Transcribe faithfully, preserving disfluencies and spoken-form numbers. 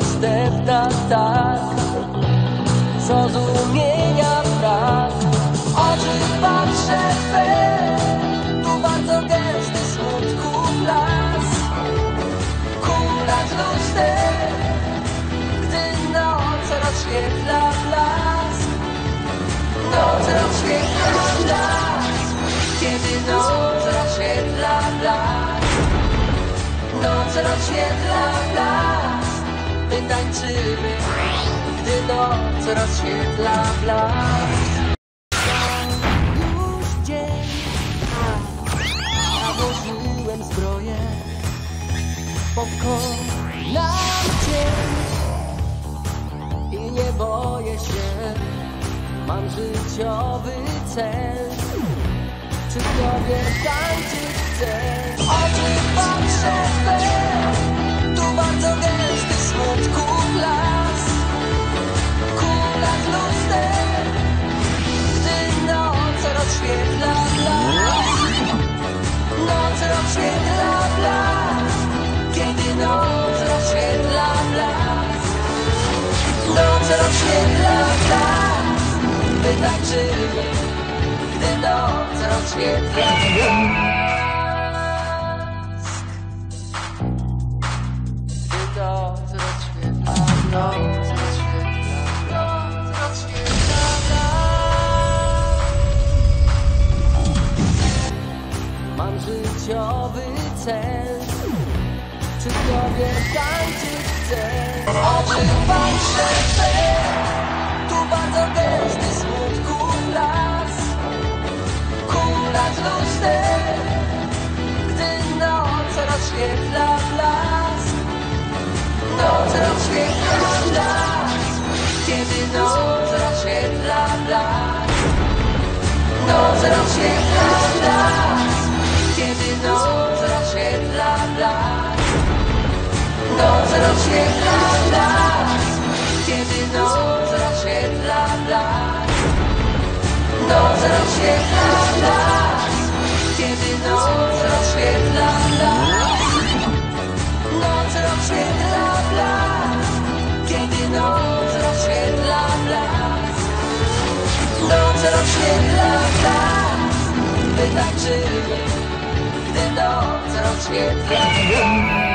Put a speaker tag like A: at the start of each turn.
A: rozstępna tak, zrozumienia brak. Oczy patrzę Twe, tu bardzo gęsty smutków las. Kulać luster, gdy noc rozświetla blask. Noc rozświetla blask, kiedy noc rozświetla blask. Noc rozświetla blask, my tańczymy, gdy noc rozświetla blask. Już dzień, nałożyłem zbroję, pokonam cień i nie boję się, mam życiowy cel. Przy Tobie tańczyć chcę. Oczy patrzę Twe, tu bardzo gęsty smutków las. Kulać luster, gdy noc rozświetla blask. Noc rozświetla blask, kiedy noc rozświetla blask. Noc rozświetla blask, my tańczymy, gdy noc rozświetla blask. Gdy noc rozświetla, noc rozświetla, noc rozświetla blask. Mam życiowy cel, przy Tobie tańczyć chcę. Oczy patrzę Twe, tu bardzo gęsty smutków las. Kulać luster, gdy noc rozświetla blask. Noc rozświetla blask, kiedy noc rozświetla blask. Noc rozświetla blask, kiedy noc rozświetla blask. Noc rozświetla blask, kiedy noc rozświetla blask. Noc rozświetla blask, kiedy noc rozświetla blask. Noc rozświetla blask, kiedy noc rozświetla blask. Noc rozświetla blask, my tańczymy, gdy noc rozświetla blask.